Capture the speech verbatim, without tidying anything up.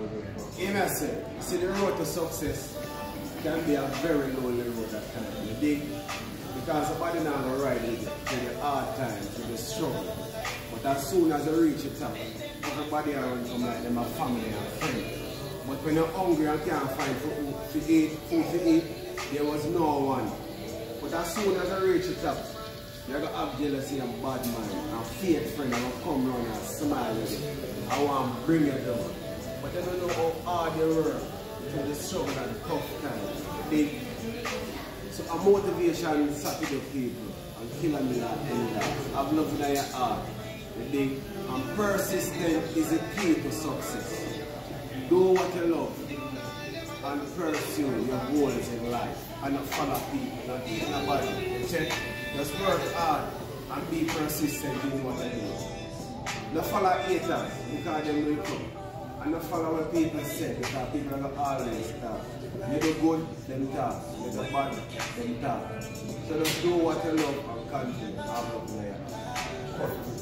You may say, see the road to success can be a very lonely road at times. You dig? Because somebody now will ride with you to the hard times, to the struggle. But as soon as you reach the top, everybody around come like them a family and friends. But when you're hungry and can't find food to eat, food to eat, there was no one. But as soon as you reach the top, you're going to have jealousy and bad mind and fake friend and will come around and smile with you. I want to bring you down. But they don't know how hard you work through the struggle and tough times. They, so a motivation Saturday people and kill a million enders. Have love in your heart. They, and persistent is the key to success. Do what you love and pursue your goals in life and not follow people, not keep nobody. Check. Just work hard and be persistent in what you do. Not follow haters because they will come. And not follow what people say because people are always talk. You do good, them talk. You do bad, them talk. So just do what you love and continue. Have love in your heart.